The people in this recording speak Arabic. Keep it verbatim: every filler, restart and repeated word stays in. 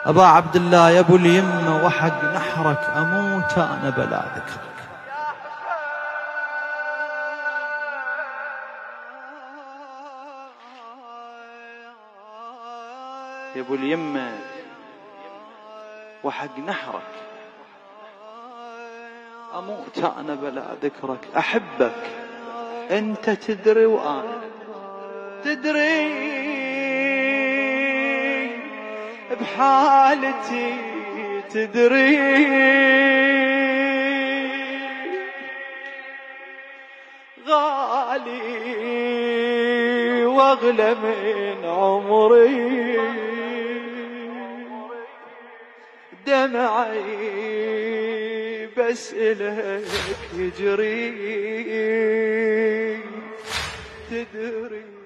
أبا عبد الله يا أبو اليمة وحق نحرك أموت أنا بلا ذكرك. يا أبو اليمة وحق نحرك أموت أنا بلا ذكرك. أحبك أنت تدري وأنا تدري بحالتي تدري غالي واغلى من عمري دمعي بس إلك يجري تدري